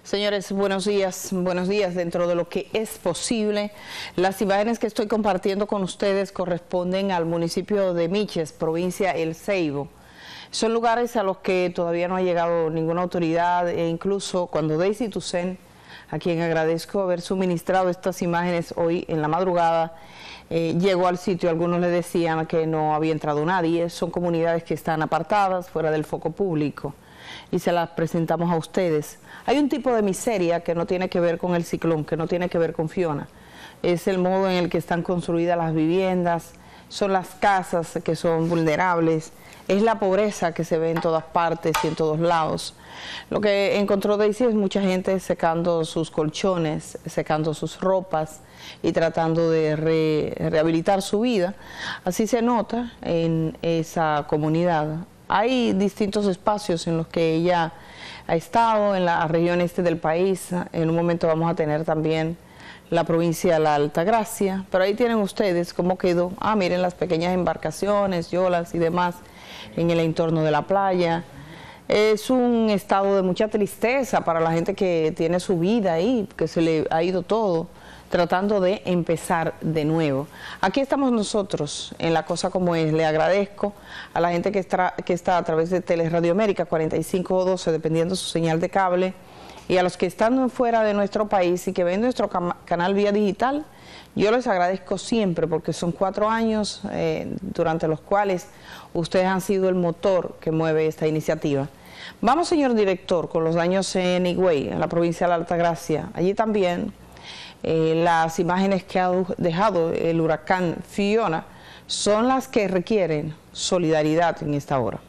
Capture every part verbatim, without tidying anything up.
Señores, buenos días, buenos días. Dentro de lo que es posible, las imágenes que estoy compartiendo con ustedes corresponden al municipio de Miches, provincia El Ceibo. Son lugares a los que todavía no ha llegado ninguna autoridad, e incluso cuando Daisy Toussaint, a quien agradezco haber suministrado estas imágenes hoy en la madrugada, eh, llegó al sitio, algunos le decían que no había entrado nadie. Son comunidades que están apartadas, fuera del foco público, y se las presentamos a ustedes. Hay un tipo de miseria que no tiene que ver con el ciclón, que no tiene que ver con Fiona. Es el modo en el que están construidas las viviendas, son las casas que son vulnerables, es la pobreza que se ve en todas partes y en todos lados. Lo que encontró Daisy es mucha gente secando sus colchones, secando sus ropas y tratando de re, rehabilitar su vida. Así se nota en esa comunidad. Hay distintos espacios en los que ella ha estado, en la región este del país. En un momento vamos a tener también la provincia de la Altagracia, pero ahí tienen ustedes cómo quedó. Ah, miren las pequeñas embarcaciones, yolas y demás en el entorno de la playa. Es un estado de mucha tristeza para la gente que tiene su vida ahí, que se le ha ido todo, tratando de empezar de nuevo. Aquí estamos nosotros en La Cosa Como Es. Le agradezco a la gente que está, que está a través de Teleradio América cuarenta y cinco o doce, dependiendo su señal de cable, y a los que están fuera de nuestro país y que ven nuestro canal vía digital. Yo les agradezco siempre porque son cuatro años eh, durante los cuales ustedes han sido el motor que mueve esta iniciativa. Vamos, señor director, con los daños en Higüey, en la provincia de la Altagracia. Allí también eh, las imágenes que ha dejado el huracán Fiona son las que requieren solidaridad en esta hora.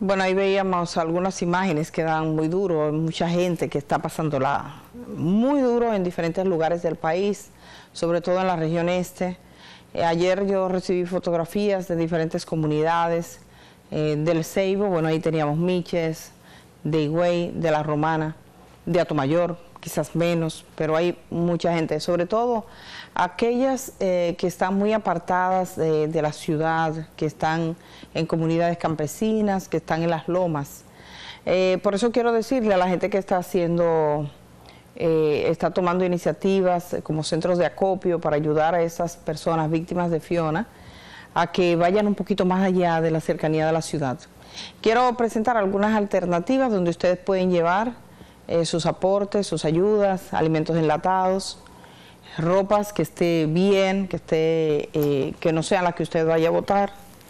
Bueno, ahí veíamos algunas imágenes que dan muy duro, mucha gente que está pasándola muy duro en diferentes lugares del país, sobre todo en la región este. Eh, ayer yo recibí fotografías de diferentes comunidades eh, del Ceibo. Bueno, ahí teníamos Miches, de Higüey, de La Romana, de Atomayor, quizás menos, pero hay mucha gente, sobre todo aquellas eh, que están muy apartadas de, de la ciudad, que están en comunidades campesinas, que están en las lomas. Eh, por eso quiero decirle a la gente que está haciendo, eh, está tomando iniciativas como centros de acopio para ayudar a esas personas víctimas de Fiona, a que vayan un poquito más allá de la cercanía de la ciudad. Quiero presentar algunas alternativas donde ustedes pueden llevar eh, sus aportes, sus ayudas, alimentos enlatados, ropas que esté bien, que esté, eh, que no sean las que usted vaya a botar,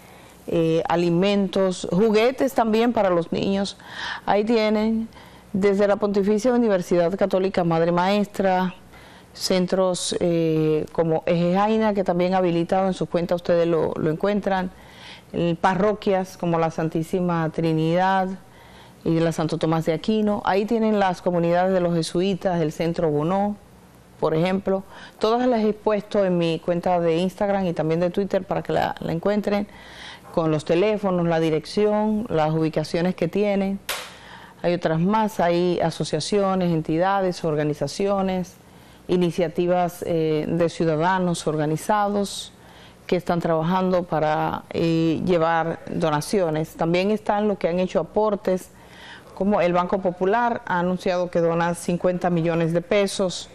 eh, alimentos, juguetes también para los niños. Ahí tienen desde la Pontificia Universidad Católica Madre Maestra, centros eh, como Eje Jaina, que también habilitado en su cuenta ustedes lo, lo encuentran, en parroquias como la Santísima Trinidad y la Santo Tomás de Aquino. Ahí tienen las comunidades de los jesuitas, el Centro Bonó, por ejemplo. Todas las he puesto en mi cuenta de Instagram y también de Twitter para que la, la encuentren, con los teléfonos, la dirección, las ubicaciones que tienen. Hay otras más, hay asociaciones, entidades, organizaciones, iniciativas eh, de ciudadanos organizados que están trabajando para eh, llevar donaciones. También están los que han hecho aportes, como el Banco Popular ha anunciado que dona cincuenta millones de pesos,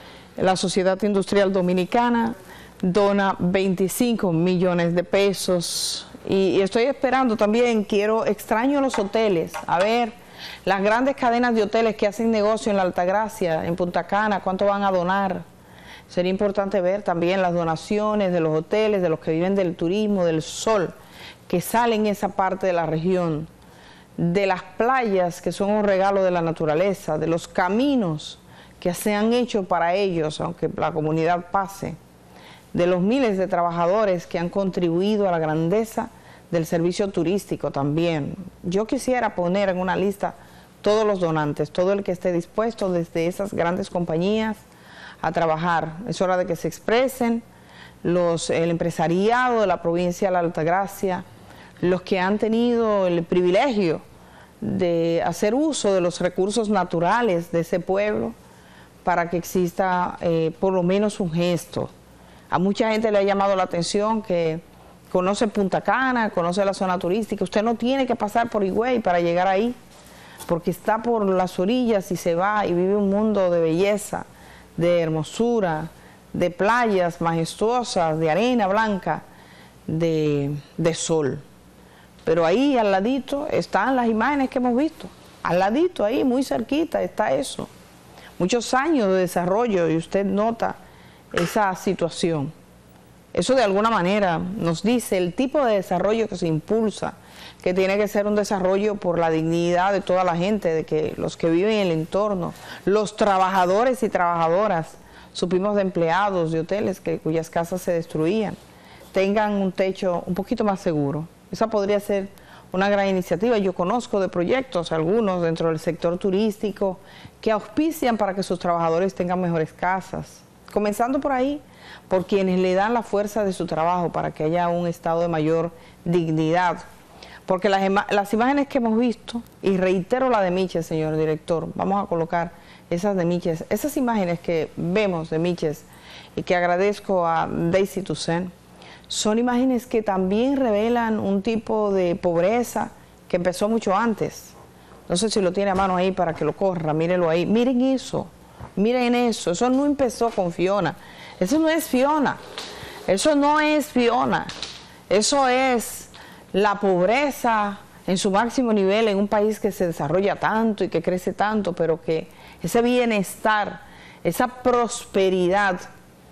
la Sociedad Industrial Dominicana dona veinticinco millones de pesos, y, y estoy esperando también, quiero, extraño los hoteles, a ver, las grandes cadenas de hoteles que hacen negocio en la Altagracia, en Punta Cana, ¿cuánto van a donar? Sería importante ver también las donaciones de los hoteles, de los que viven del turismo, del sol, que salen en esa parte de la región, de las playas, que son un regalo de la naturaleza, de los caminos que se han hecho para ellos, aunque la comunidad pase, de los miles de trabajadores que han contribuido a la grandeza del servicio turístico también. Yo quisiera poner en una lista todos los donantes, todo el que esté dispuesto desde esas grandes compañías a trabajar. Es hora de que se expresen los, el empresariado de la provincia de la Altagracia, los que han tenido el privilegio de hacer uso de los recursos naturales de ese pueblo para que exista eh, por lo menos un gesto. A mucha gente le ha llamado la atención que conoce Punta Cana, conoce la zona turística. Usted no tiene que pasar por Higüey para llegar ahí, porque está por las orillas y se va y vive un mundo de belleza, de hermosura, de playas majestuosas, de arena blanca, de, de sol. Pero ahí al ladito están las imágenes que hemos visto. Al ladito, ahí, muy cerquita, está eso. Muchos años de desarrollo y usted nota esa situación. Eso de alguna manera nos dice el tipo de desarrollo que se impulsa, que tiene que ser un desarrollo por la dignidad de toda la gente, de que los que viven en el entorno, los trabajadores y trabajadoras, supimos de empleados de hoteles que, cuyas casas se destruían, tengan un techo un poquito más seguro. Esa podría ser una gran iniciativa. Yo conozco de proyectos, algunos dentro del sector turístico, que auspician para que sus trabajadores tengan mejores casas. Comenzando por ahí, por quienes le dan la fuerza de su trabajo para que haya un estado de mayor dignidad. Porque las, las imágenes que hemos visto, y reitero la de Miches, señor director, vamos a colocar esas de Miches, esas imágenes que vemos de Miches y que agradezco a Daisy Toussaint, son imágenes que también revelan un tipo de pobreza que empezó mucho antes. No sé si lo tiene a mano ahí para que lo corra, mírenlo ahí. Miren eso, miren eso, eso no empezó con Fiona. Eso no es Fiona, eso no es Fiona, eso es la pobreza en su máximo nivel en un país que se desarrolla tanto y que crece tanto, pero que ese bienestar, esa prosperidad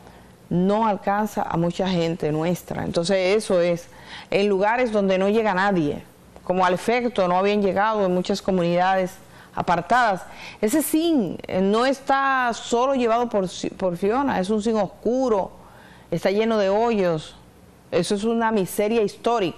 no alcanza a mucha gente nuestra. Entonces eso es en lugares donde no llega nadie, como al efecto no habían llegado en muchas comunidades apartadas. Ese zinc no está solo llevado por, por Fiona, es un zinc oscuro, está lleno de hoyos. Eso es una miseria histórica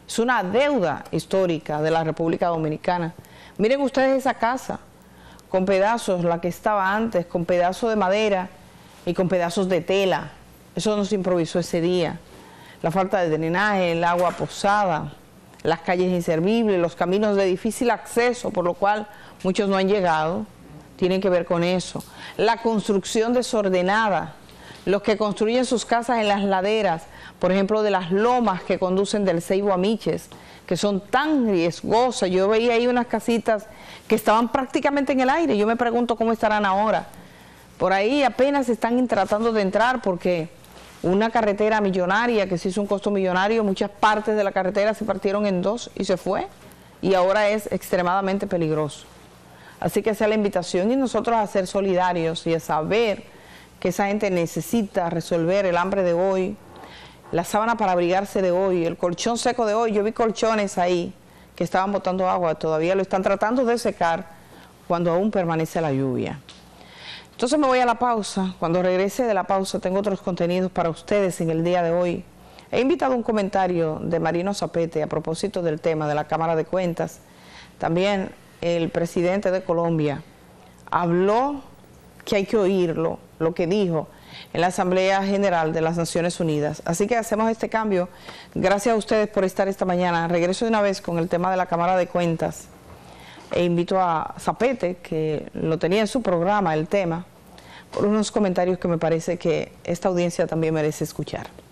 Es una deuda histórica de la República Dominicana. Miren ustedes esa casa, con pedazos, la que estaba antes, con pedazos de madera y con pedazos de tela. Eso no se improvisó ese día. La falta de drenaje, el agua posada, las calles inservibles, los caminos de difícil acceso, por lo cual muchos no han llegado, tienen que ver con eso. La construcción desordenada, los que construyen sus casas en las laderas, por ejemplo, de las lomas que conducen del Ceibo a Miches, que son tan riesgosas. Yo veía ahí unas casitas que estaban prácticamente en el aire. Yo me pregunto cómo estarán ahora. Por ahí apenas están tratando de entrar porque una carretera millonaria que se hizo un costo millonario, muchas partes de la carretera se partieron en dos y se fue. Y ahora es extremadamente peligroso. Así que esa es la invitación y nosotros a ser solidarios y a saber que esa gente necesita resolver el hambre de hoy, la sábana para abrigarse de hoy, el colchón seco de hoy. Yo vi colchones ahí que estaban botando agua, todavía lo están tratando de secar cuando aún permanece la lluvia. Entonces me voy a la pausa. Cuando regrese de la pausa tengo otros contenidos para ustedes en el día de hoy. He invitado un comentario de Marino Zapete a propósito del tema de la Cámara de Cuentas. También el presidente de Colombia habló, que hay que oírlo, lo que dijo en la Asamblea General de las Naciones Unidas. Así que hacemos este cambio. Gracias a ustedes por estar esta mañana. Regreso de una vez con el tema de la Cámara de Cuentas. E invito a Zapete, que lo tenía en su programa, el tema, por unos comentarios que me parece que esta audiencia también merece escuchar.